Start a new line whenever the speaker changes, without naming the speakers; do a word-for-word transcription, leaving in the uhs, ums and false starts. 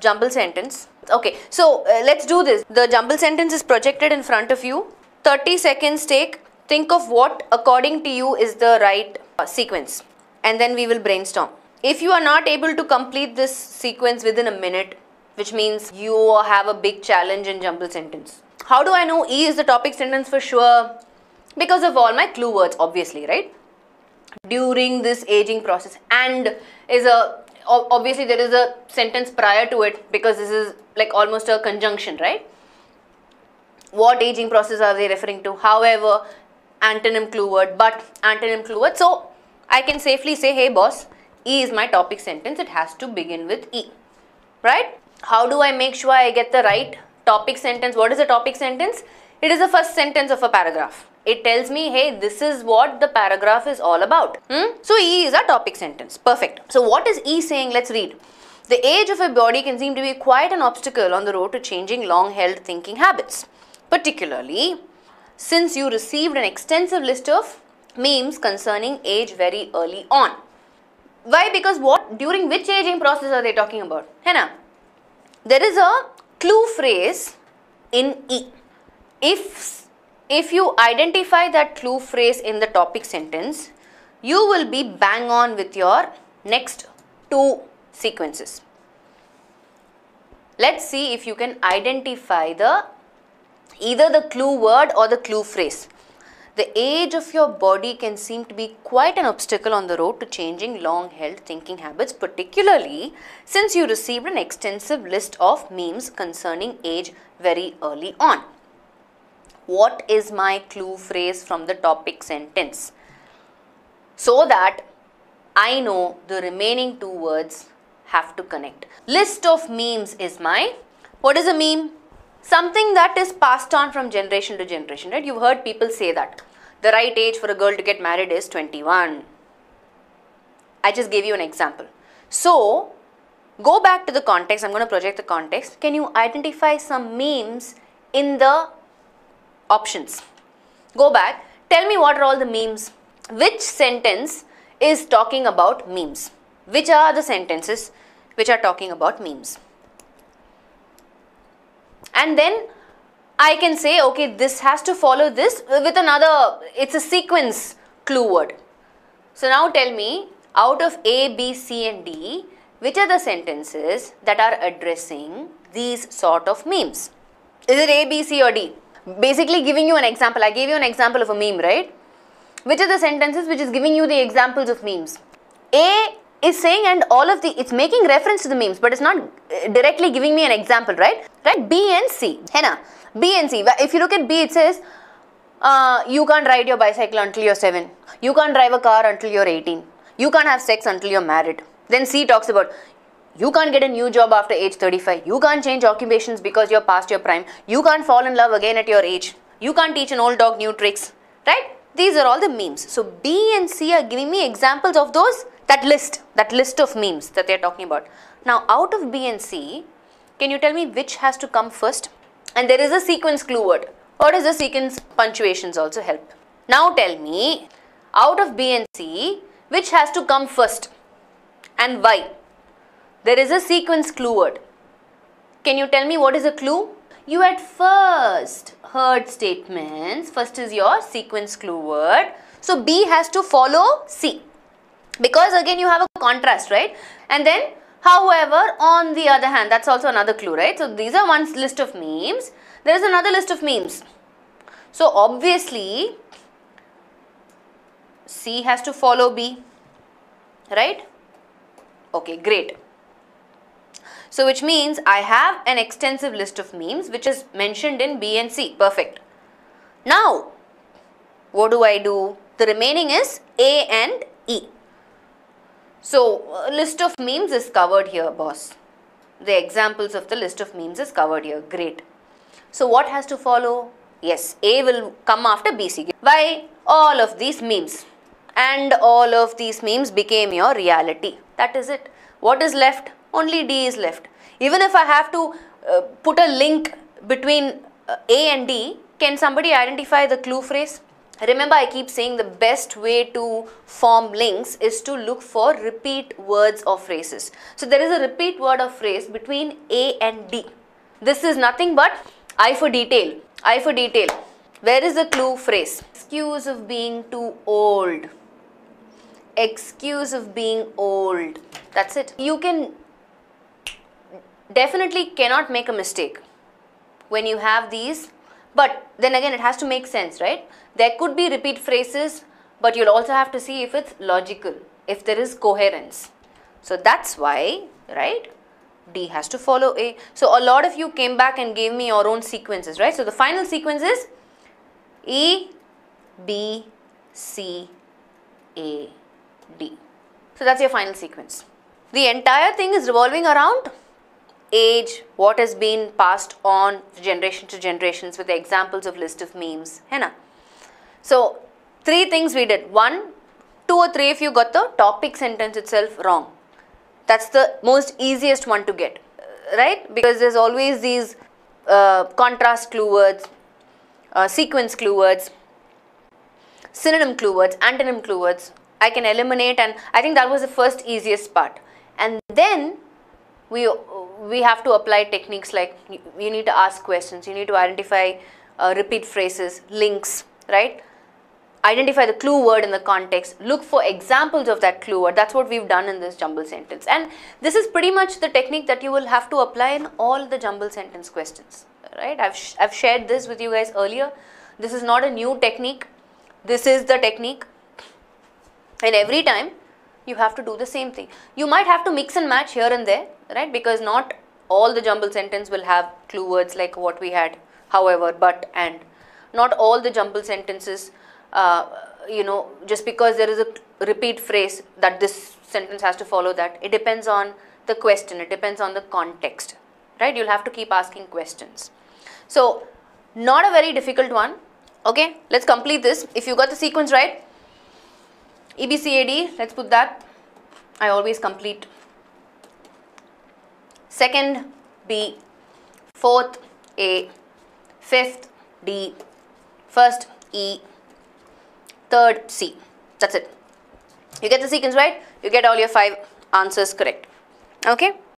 jumble sentence. Okay, so uh, let's do this. The jumble sentence is projected in front of you. thirty seconds take. Think of what according to you is the right uh, sequence, and then we will brainstorm. If you are not able to complete this sequence within a minute, which means you have a big challenge in jumble sentence. How do I know E is the topic sentence for sure? Because of all my clue words, obviously, right? During this aging process, and is a obviously there is a sentence prior to it, because this is like almost a conjunction, right? What aging process are they referring to? However, antonym clue word, but antonym clue word. So I can safely say, hey boss, E is my topic sentence. It has to begin with E, right? How do I make sure I get the right topic sentence? What is a topic sentence? It is the first sentence of a paragraph. It tells me, hey, this is what the paragraph is all about. Hmm? So E is our topic sentence. Perfect. So what is E saying? Let's read. The age of a body can seem to be quite an obstacle on the road to changing long-held thinking habits, particularly since you received an extensive list of memes concerning age very early on. Why? Because what? During which aging process are they talking about? Henna? There is a clue phrase in E. If, if you identify that clue phrase in the topic sentence, you will be bang on with your next two sequences. Let's see if you can identify the either the clue word or the clue phrase. The age of your body can seem to be quite an obstacle on the road to changing long-held thinking habits, particularly since you received an extensive list of memes concerning age very early on. What is my clue phrase from the topic sentence? So that I know the remaining two words have to connect. List of memes is my, what is a meme? Something that is passed on from generation to generation, right? You've heard people say that. The right age for a girl to get married is twenty-one. I just gave you an example. So, go back to the context. I'm going to project the context. Can you identify some memes in the options? Go back. Tell me what are all the memes. Which sentence is talking about memes? Which are the sentences which are talking about memes? And then I can say, okay, this has to follow this with another, it's a sequence clue word. So now tell me, out of A, B, C and D, which are the sentences that are addressing these sort of memes? Is it A, B, C or D? Basically giving you an example. I gave you an example of a meme, right? Which are the sentences which is giving you the examples of memes? A is saying, and all of the, it's making reference to the memes, but it's not directly giving me an example, right? Right? B and C. Henna. B and C. If you look at B, it says, uh, you can't ride your bicycle until you're seven. You can't drive a car until you're eighteen. You can't have sex until you're married. Then C talks about, you can't get a new job after age thirty-five. You can't change occupations because you're past your prime. You can't fall in love again at your age. You can't teach an old dog new tricks. Right? These are all the memes. So B and C are giving me examples of those, that list, that list of memes that they're talking about. Now, out of B and C, can you tell me which has to come first? And there is a sequence clue word. What is the sequence? Punctuations also help. Now tell me, out of B and C, which has to come first and why? There is a sequence clue word. Can you tell me what is a clue? You at first heard statements. First is your sequence clue word. So B has to follow C. Because again you have a contrast, right? And then, however, on the other hand, that's also another clue, right? So these are one list of memes. There is another list of memes. So obviously, C has to follow B, right? Okay, great. So which means I have an extensive list of memes which is mentioned in B and C. Perfect. Now, what do I do? The remaining is A and E. So, a list of memes is covered here, boss. The examples of the list of memes is covered here. Great. So, what has to follow? Yes, A will come after B C. Why? All of these memes. And all of these memes became your reality. That is it. What is left? Only D is left. Even if I have to uh, put a link between uh, A and D, can somebody identify the clue phrase? Remember, I keep saying the best way to form links is to look for repeat words or phrases. So there is a repeat word or phrase between A and D. This is nothing but I for detail. I for detail. Where is the clue phrase? Excuse of being too old. Excuse of being old. That's it. You can definitely cannot make a mistake when you have these, but then again it has to make sense, right? There could be repeat phrases, but you'll also have to see if it's logical, if there is coherence. So that's why, right, D has to follow A. So a lot of you came back and gave me your own sequences, right? So the final sequence is E, B, C, A, D. So that's your final sequence. The entire thing is revolving around age, what has been passed on generation to generations with the examples of list of memes. Hai na? So three things we did. One, two or three if you got the topic sentence itself wrong. That's the most easiest one to get, right? Because there's always these uh, contrast clue words, uh, sequence clue words, synonym clue words, antonym clue words. I can eliminate, and I think that was the first easiest part. And then we we have to apply techniques like you, you need to ask questions, you need to identify uh, repeat phrases, links, right? Identify the clue word in the context, look for examples of that clue word. That's what we've done in this jumble sentence. And this is pretty much the technique that you will have to apply in all the jumble sentence questions, right? I've, sh I've shared this with you guys earlier. This is not a new technique. This is the technique. And every time you have to do the same thing. You might have to mix and match here and there, right? Because not all the jumble sentence will have clue words like what we had, however, but, and. Not all the jumble sentences, uh, you know, just because there is a repeat phrase that this sentence has to follow that. It depends on the question. It depends on the context, right? You'll have to keep asking questions. So, not a very difficult one. Okay, let's complete this. If you got the sequence right, E B C A D, let's put that. I always complete. Second, B. Fourth, A. Fifth, D. First, E. Third, C. That's it. You get the sequence right, you get all your five answers correct. Okay.